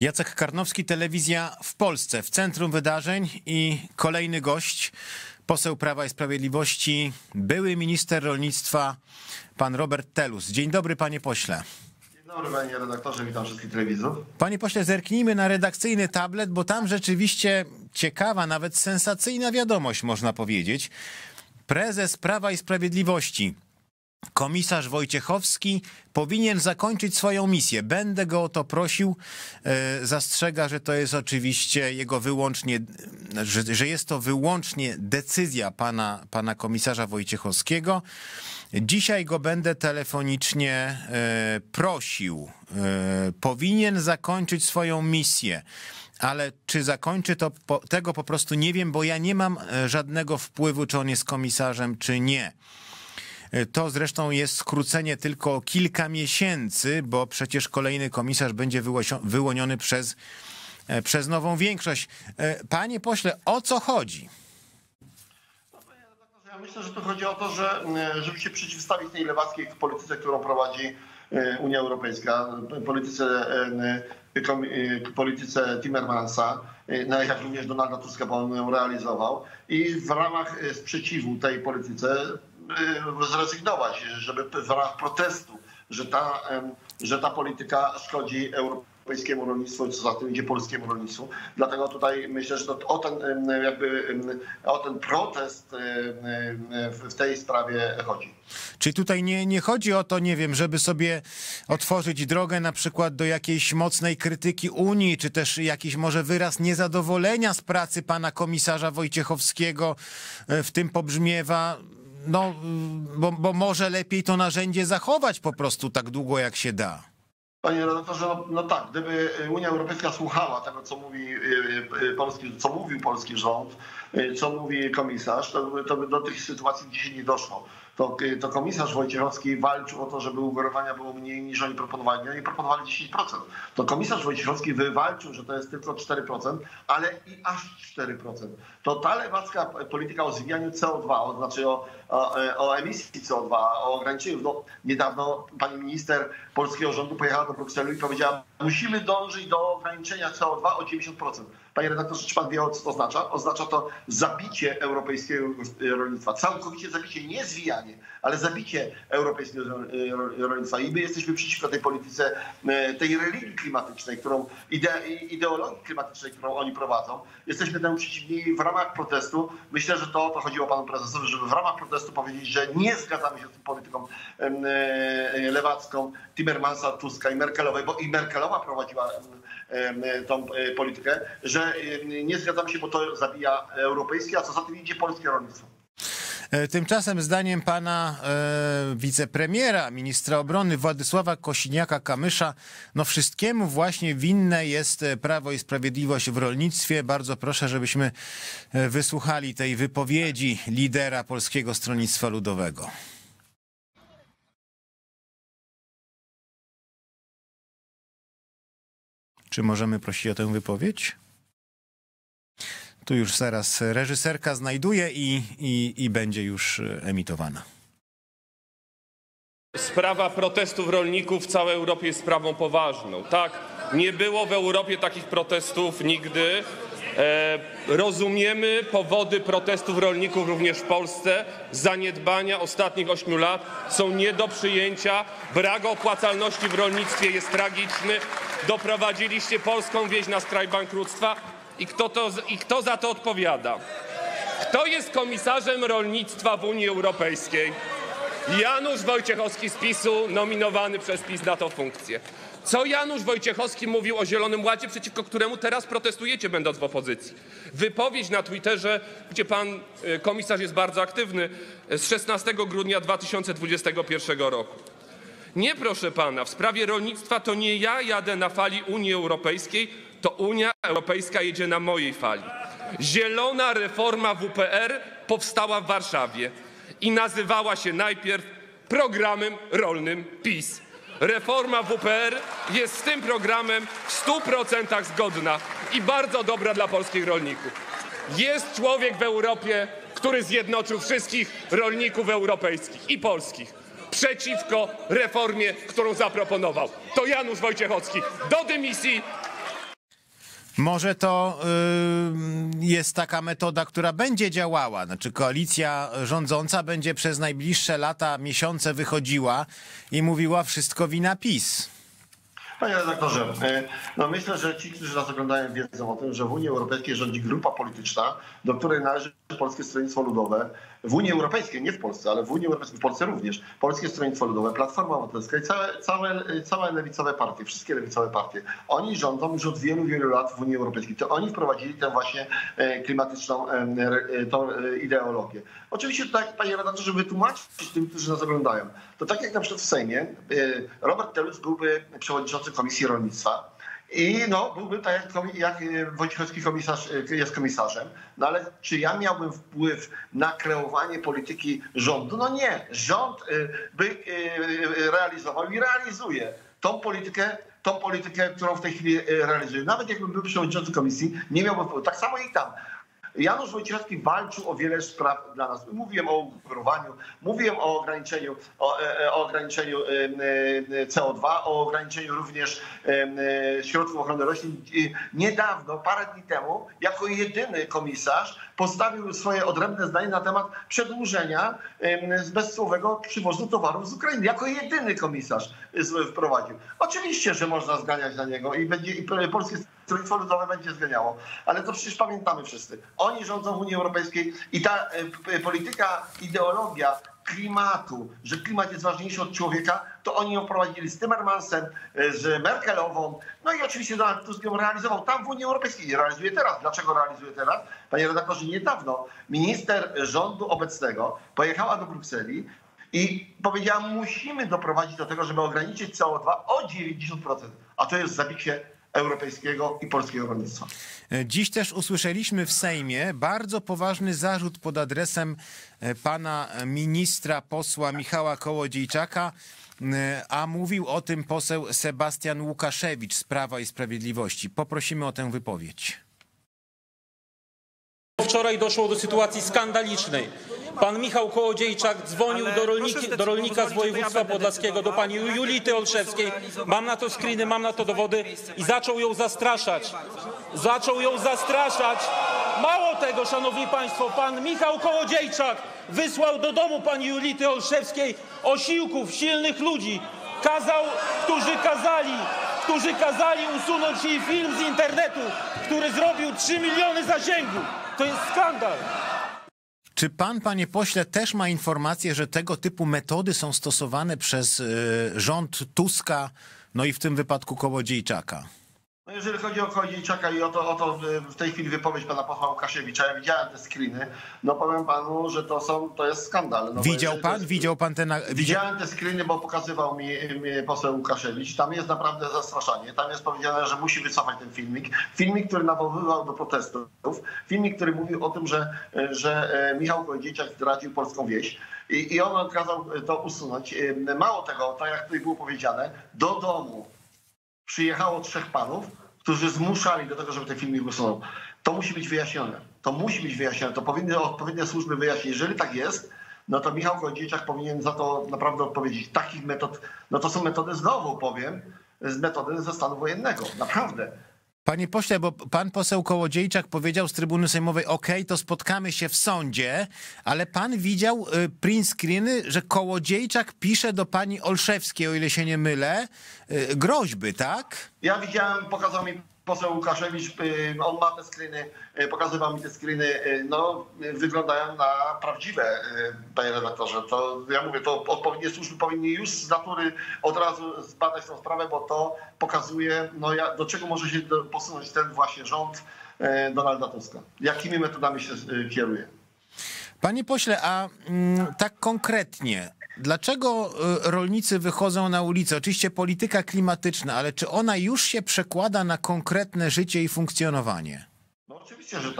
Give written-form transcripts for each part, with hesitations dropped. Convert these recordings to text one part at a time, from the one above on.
Jacek Karnowski, Telewizja w Polsce, w centrum wydarzeń i kolejny gość, poseł Prawa i Sprawiedliwości, były minister rolnictwa, pan Robert Telus. Dzień dobry, panie pośle. Dzień dobry, panie redaktorze, witam wszystkich telewizorów. Panie pośle, zerknijmy na redakcyjny tablet, bo tam rzeczywiście ciekawa, nawet sensacyjna wiadomość, można powiedzieć. Prezes Prawa i Sprawiedliwości, komisarz Wojciechowski, powinien zakończyć swoją misję. Będę go o to prosił. Zastrzega, że to jest oczywiście jego wyłącznie, że jest to wyłącznie decyzja pana komisarza Wojciechowskiego. Dzisiaj go będę telefonicznie prosił. Powinien zakończyć swoją misję. Ale czy zakończy to, tego po prostu nie wiem, bo ja nie mam żadnego wpływu, czy on jest komisarzem, czy nie. To zresztą jest skrócenie tylko o kilka miesięcy, bo przecież kolejny komisarz będzie wyłoniony przez nową większość. Panie pośle, o co chodzi? Ja myślę, że tu chodzi o to, żeby się przeciwstawić tej lewackiej polityce, którą prowadzi Unia Europejska, polityce Timmermansa, jak również Donalda Tuska, bo on ją realizował, i w ramach sprzeciwu tej polityce zrezygnować, żeby w ramach protestu, że ta polityka szkodzi europejskiemu rolnictwu, co za tym idzie polskiemu rolnictwu. Dlatego tutaj myślę, że o ten protest w tej sprawie chodzi. Czyli tutaj nie chodzi o to, nie wiem, żeby sobie otworzyć drogę na przykład do jakiejś mocnej krytyki Unii, czy też jakiś może wyraz niezadowolenia z pracy pana komisarza Wojciechowskiego w tym pobrzmiewa. No, bo może lepiej to narzędzie zachować po prostu tak długo, jak się da. Panie redaktorze, no tak, gdyby Unia Europejska słuchała tego, co mówił polski rząd, co mówi komisarz, to by do tych sytuacji dzisiaj nie doszło. To komisarz Wojciechowski walczył o to, żeby ugorowania było mniej niż oni proponowali. Oni proponowali 10%. To komisarz Wojciechowski wywalczył, że to jest tylko 4%, ale i aż 4%. To ta lewacka polityka o zwijaniu CO2, to znaczy o emisji CO2, o ograniczeniu. No, niedawno pani minister polskiego rządu pojechała do Brukseli i powiedziała, musimy dążyć do ograniczenia CO2 o 90%. Panie redaktorze, czy pan wie, co to oznacza? Oznacza to zabicie europejskiego rolnictwa. Całkowicie zabicie, nie zwijanie, ale zabicie europejskiego rolnictwa. I my jesteśmy przeciwko tej polityce, tej religii klimatycznej, ideologii klimatycznej, którą oni prowadzą. Jesteśmy temu przeciwni w ramach protestu. Myślę, że to chodziło panu prezesowi, żeby w ramach protestu powiedzieć, że nie zgadzamy się z tą polityką lewacką Timmermansa, Tuska i Merkelowej, bo i Merkelowa prowadziła tą politykę, że nie zgadzamy się, bo to zabija europejskie, a co za tym idzie polskie rolnictwo. Tymczasem zdaniem pana wicepremiera, ministra obrony Władysława Kosiniaka-Kamysza, no wszystkiemu właśnie winne jest Prawo i Sprawiedliwość w rolnictwie. Bardzo proszę, żebyśmy wysłuchali tej wypowiedzi lidera Polskiego Stronnictwa Ludowego. Czy możemy prosić o tę wypowiedź? Tu już zaraz reżyserka znajduje i będzie już emitowana. Sprawa protestów rolników w całej Europie jest sprawą poważną. Tak, nie było w Europie takich protestów nigdy. Rozumiemy powody protestów rolników również w Polsce. Zaniedbania ostatnich 8 lat są nie do przyjęcia. Brak opłacalności w rolnictwie jest tragiczny. Doprowadziliście polską wieś na skraj bankructwa. I kto za to odpowiada? Kto jest komisarzem rolnictwa w Unii Europejskiej? Janusz Wojciechowski z PiS-u, nominowany przez PiS na tę funkcję. Co Janusz Wojciechowski mówił o Zielonym Ładzie, przeciwko któremu teraz protestujecie, będąc w opozycji? Wypowiedź na Twitterze, gdzie pan komisarz jest bardzo aktywny, z 16 grudnia 2021 roku. Nie, proszę pana, w sprawie rolnictwa to nie ja jadę na fali Unii Europejskiej, to Unia Europejska jedzie na mojej fali. Zielona reforma WPR powstała w Warszawie i nazywała się najpierw programem rolnym PiS. Reforma WPR jest z tym programem w 100% zgodna i bardzo dobra dla polskich rolników. Jest człowiek w Europie, który zjednoczył wszystkich rolników europejskich i polskich przeciwko reformie, którą zaproponował. To Janusz Wojciechowski do dymisji. Może to jest taka metoda, która będzie działała. Znaczy koalicja rządząca będzie przez najbliższe lata, miesiące wychodziła i mówiła wszystko wina PiS. Panie redaktorze, no myślę, że ci, którzy nas oglądają, wiedzą o tym, że w Unii Europejskiej rządzi grupa polityczna, do której należy Polskie Stronnictwo Ludowe. W Unii Europejskiej, nie w Polsce, ale w Unii Europejskiej, w Polsce również. Polskie Stronnictwo Ludowe, Platforma Obywatelska i całe lewicowe partie, wszystkie lewicowe partie. Oni rządzą już od wielu, wielu lat w Unii Europejskiej. To oni wprowadzili tę właśnie klimatyczną tą ideologię. Oczywiście tak, panie redaktorze, wytłumaczyć tym, którzy nas oglądają. To tak jak na przykład w Sejmie Robert Telus byłby przewodniczący Komisji Rolnictwa. I no, byłby tak jak Wojciechowski komisarz jest komisarzem, no ale czy ja miałbym wpływ na kreowanie polityki rządu? No nie. Rząd by realizował i realizuje tą politykę, którą w tej chwili realizuje. Nawet jakbym był przewodniczący komisji, nie miałbym wpływu. Tak samo i tam. Janusz Wojciechowski walczył o wiele spraw dla nas. Mówiłem o ugrupowaniu, mówiłem o ograniczeniu CO2, o ograniczeniu również środków ochrony roślin. Niedawno, parę dni temu, jako jedyny komisarz postawił swoje odrębne zdanie na temat przedłużenia bezcłowego przywozu towarów z Ukrainy. Jako jedyny komisarz wprowadził. Oczywiście, że można zganiać na niego i Polskie Stronnictwo Ludowe będzie zganiało, ale to przecież pamiętamy wszyscy. Oni rządzą w Unii Europejskiej i ta polityka, ideologia klimatu, że klimat jest ważniejszy od człowieka, to oni ją wprowadzili z Timmermansem, z Merkelową, no i oczywiście Donald Tusk ją realizował tam w Unii Europejskiej i realizuje teraz. Dlaczego realizuje teraz? Panie redaktorze, niedawno minister rządu obecnego pojechała do Brukseli i powiedziała, musimy doprowadzić do tego, żeby ograniczyć CO2 o 90%, a to jest w zapisie europejskiego i polskiego rolnictwa. Dziś też usłyszeliśmy w Sejmie bardzo poważny zarzut pod adresem pana ministra, posła Michała Kołodziejczaka, a mówił o tym poseł Sebastian Łukaszewicz z Prawa i Sprawiedliwości. Poprosimy o tę wypowiedź. Wczoraj doszło do sytuacji skandalicznej. Pan Michał Kołodziejczak dzwonił do rolnika z województwa podlaskiego, do pani Julity Olszewskiej. Mam na to screeny, mam na to dowody i zaczął ją zastraszać. Zaczął ją zastraszać. Mało tego, szanowni państwo, pan Michał Kołodziejczak wysłał do domu pani Julity Olszewskiej osiłków, silnych ludzi, którzy kazali usunąć jej film z internetu, który zrobił 3 miliony zasięgu. To jest skandal. Czy pan, panie pośle, też ma informację, że tego typu metody są stosowane przez rząd Tuska, no i w tym wypadku Kołodziejczaka? No jeżeli chodzi o Kołodziejczaka i o to w tej chwili wypowiedź pana posła Łukaszewicza, ja widziałem te screeny, no powiem panu, że to jest skandal. No Widział pan te... Widziałem te screeny, bo pokazywał mi poseł Łukaszewicz. Tam jest naprawdę zastraszanie. Tam jest powiedziane, że musi wycofać ten filmik. Filmik, który nawoływał do protestów. Filmik, który mówił o tym, że Michał Kołodziejczak zdradził polską wieś. I on kazał to usunąć. Mało tego, tak jak tutaj było powiedziane, do domu przyjechało 3 panów, którzy zmuszali do tego, żeby ten filmik usunął. To musi być wyjaśnione. To powinny odpowiednie służby wyjaśnić. Jeżeli tak jest, no to Michał Kołodziejczak powinien za to naprawdę odpowiedzieć. Takich metod, no to są metody, znowu powiem, z metody ze stanu wojennego. Naprawdę. Panie pośle, bo pan poseł Kołodziejczak powiedział z trybuny sejmowej, okej, to spotkamy się w sądzie, ale pan widział print screeny, że Kołodziejczak pisze do pani Olszewskiej, o ile się nie mylę, groźby, tak? Ja widziałem, pokazał mi poseł Łukaszewicz, on ma te screeny, pokazywał mi te screeny, no wyglądają na prawdziwe, panie redaktorze. To ja mówię, to odpowiednie służby powinny już z natury od razu zbadać tę sprawę, bo to pokazuje, no do czego może się posunąć ten właśnie rząd Donalda Tuska. Jakimi metodami się kieruje. Panie pośle, a tak konkretnie, dlaczego rolnicy wychodzą na ulicę? Oczywiście polityka klimatyczna, ale czy ona już się przekłada na konkretne życie i funkcjonowanie? No oczywiście, że tak.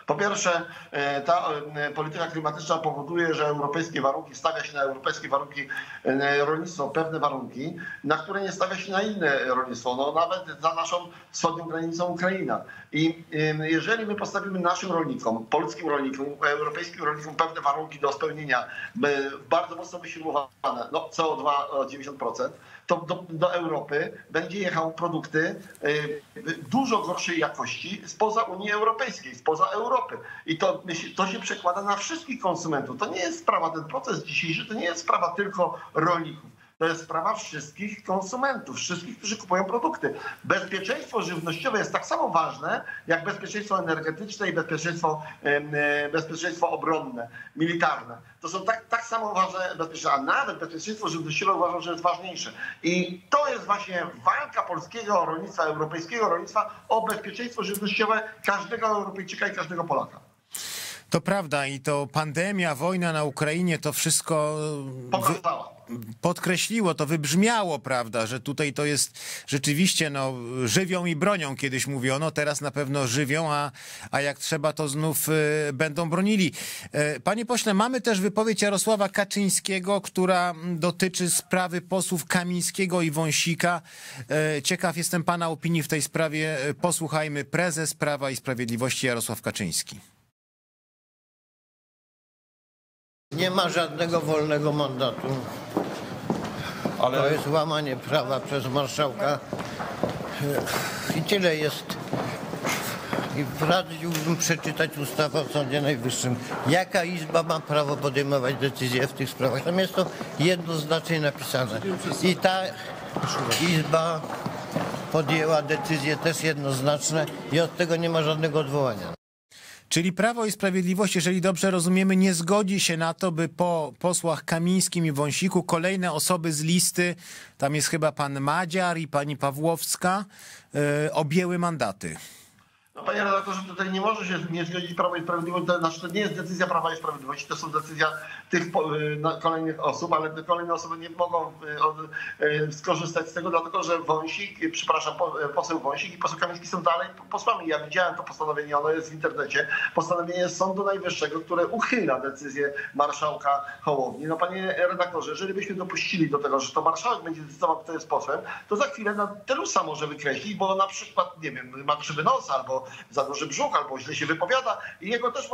Po pierwsze, ta polityka klimatyczna powoduje, że stawia się na europejskie warunki rolnictwo, pewne warunki, na które nie stawia się na inne rolnictwo, no nawet za naszą wschodnią granicą Ukraina. I jeżeli my postawimy naszym rolnikom, polskim rolnikom, europejskim rolnikom pewne warunki do spełnienia, bardzo mocno wysiłowane, no CO2 o 90%, to do Europy będzie jechał produkty dużo gorszej jakości spoza Unii Europejskiej, spoza Europy. I to się przekłada na wszystkich konsumentów. To nie jest sprawa, ten proces dzisiejszy, to nie jest sprawa tylko rolników. To jest sprawa wszystkich konsumentów, wszystkich, którzy kupują produkty. Bezpieczeństwo żywnościowe jest tak samo ważne, jak bezpieczeństwo energetyczne i bezpieczeństwo obronne, militarne. To są tak samo ważne bezpieczeństwo, a nawet bezpieczeństwo żywnościowe uważam, że jest ważniejsze. I to jest właśnie walka polskiego rolnictwa, europejskiego rolnictwa o bezpieczeństwo żywnościowe każdego Europejczyka i każdego Polaka. To prawda i to pandemia, wojna na Ukrainie, to wszystko podkreśliło, to wybrzmiało, prawda, że tutaj to jest rzeczywiście no, żywią i bronią, kiedyś mówiono, teraz na pewno żywią, a jak trzeba, to znów będą bronili. Panie pośle, mamy też wypowiedź Jarosława Kaczyńskiego, która dotyczy sprawy posłów Kamińskiego i Wąsika. Ciekaw jestem pana opinii w tej sprawie. Posłuchajmy. Prezes Prawa i Sprawiedliwości Jarosław Kaczyński. Nie ma żadnego wolnego mandatu. Ale to jest łamanie prawa przez marszałka. I tyle jest. I radziłbym przeczytać ustawę o Sądzie Najwyższym. Jaka izba ma prawo podejmować decyzje w tych sprawach? Tam jest to jednoznacznie napisane. I ta izba podjęła decyzje też jednoznaczne i od tego nie ma żadnego odwołania. Czyli Prawo i Sprawiedliwość, jeżeli dobrze rozumiemy, nie zgodzi się na to, by po posłach Kamińskim i Wąsiku kolejne osoby z listy, tam jest chyba pan Madziar i pani Pawłowska, objęły mandaty. No, panie redaktorze, tutaj nie może się nie zgodzić Prawo i Sprawiedliwość, to znaczy to nie jest decyzja Prawa i Sprawiedliwości, to są decyzja tych kolejnych osób, ale te kolejne osoby nie mogą skorzystać z tego, dlatego że poseł Wąsik i poseł Kamiński są dalej posłami. Ja widziałem to postanowienie, ono jest w internecie, postanowienie Sądu Najwyższego, które uchyla decyzję marszałka Hołowni. No panie redaktorze, jeżeli byśmy dopuścili do tego, że to marszałek będzie decydował, kto jest posłem, to za chwilę Telusa może wykreślić, bo na przykład, nie wiem, ma krzywy nos albo za duży brzuch, albo źle się wypowiada i jego też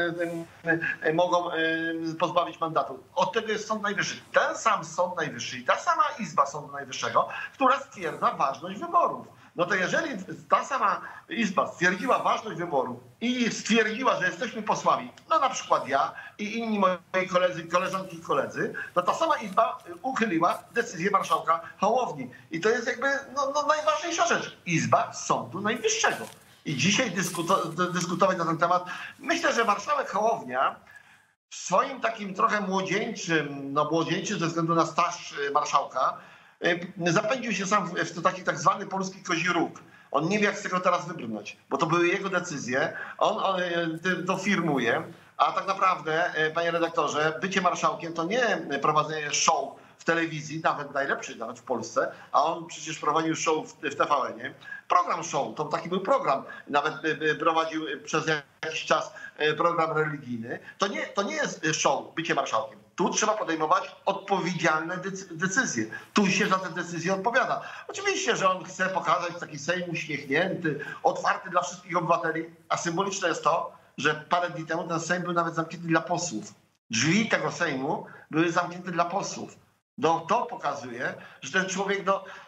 mogą pozbawić mandatu. Od tego jest Sąd Najwyższy. Ten sam Sąd Najwyższy i ta sama Izba Sądu Najwyższego, która stwierdza ważność wyborów. No to jeżeli ta sama Izba stwierdziła ważność wyborów i stwierdziła, że jesteśmy posłami, no na przykład ja i inni moi koleżanki i koledzy, to ta sama Izba uchyliła decyzję marszałka Hołowni. I to jest jakby najważniejsza rzecz. Izba Sądu Najwyższego. I dzisiaj dyskutować na ten temat. Myślę, że marszałek Hołownia w swoim takim trochę młodzieńczym ze względu na staż marszałka, zapędził się sam w taki tak zwany polski kozi róg. On nie wie, jak z tego teraz wybrnąć, bo to były jego decyzje, on to firmuje, a tak naprawdę, panie redaktorze, bycie marszałkiem to nie prowadzenie show w telewizji, nawet najlepszy, nawet w Polsce, a on przecież prowadził show w TVN-ie. Program show, to taki był program, nawet prowadził przez jakiś czas program religijny. To nie jest show, bycie marszałkiem. Tu trzeba podejmować odpowiedzialne decyzje. Tu się za te decyzje odpowiada. Oczywiście, że on chce pokazać taki Sejm uśmiechnięty, otwarty dla wszystkich obywateli, a symboliczne jest to, że parę dni temu ten Sejm był nawet zamknięty dla posłów. Drzwi tego Sejmu były zamknięte dla posłów. No, to pokazuje, że ten człowiek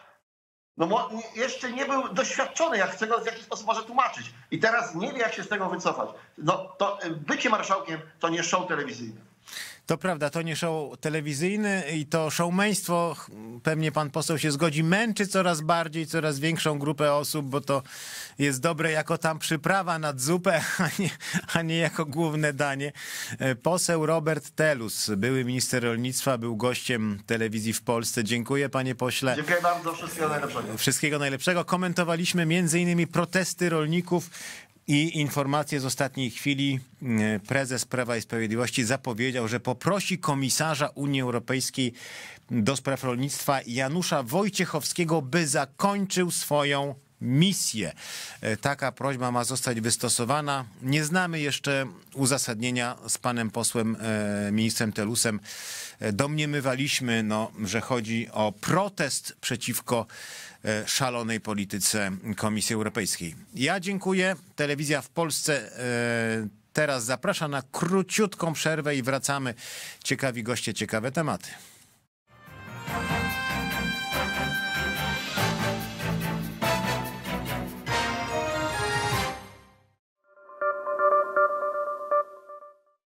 jeszcze nie był doświadczony, jak chce go w jakiś sposób może tłumaczyć. I teraz nie wie, jak się z tego wycofać. No, to bycie marszałkiem to nie show telewizyjny. To prawda, to nie show telewizyjny i to showmeństwo, pewnie pan poseł się zgodzi, męczy coraz bardziej, coraz większą grupę osób, bo to jest dobre jako tam przyprawa nad zupę, a nie jako główne danie. Poseł Robert Telus, były minister rolnictwa, był gościem telewizji w Polsce. Dziękuję, panie pośle. Dziękuję bardzo, wszystkiego najlepszego. Wszystkiego najlepszego. Komentowaliśmy m.in. protesty rolników i informacje z ostatniej chwili. Prezes Prawa i Sprawiedliwości zapowiedział, że poprosi komisarza Unii Europejskiej do spraw rolnictwa Janusza Wojciechowskiego, by zakończył swoją misję. Taka prośba ma zostać wystosowana. Nie znamy jeszcze uzasadnienia. Z panem posłem, ministrem Telusem domniemywaliśmy, że chodzi o protest przeciwko szalonej polityce Komisji Europejskiej. Ja dziękuję. Telewizja w Polsce teraz zaprasza na króciutką przerwę i wracamy. Ciekawi goście, ciekawe tematy.